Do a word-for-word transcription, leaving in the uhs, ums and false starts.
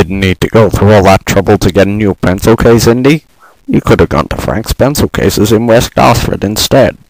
didn't need to go through all that trouble to get a new pencil case, Indy. You could have gone to Frank's pencil cases in West Gosford instead.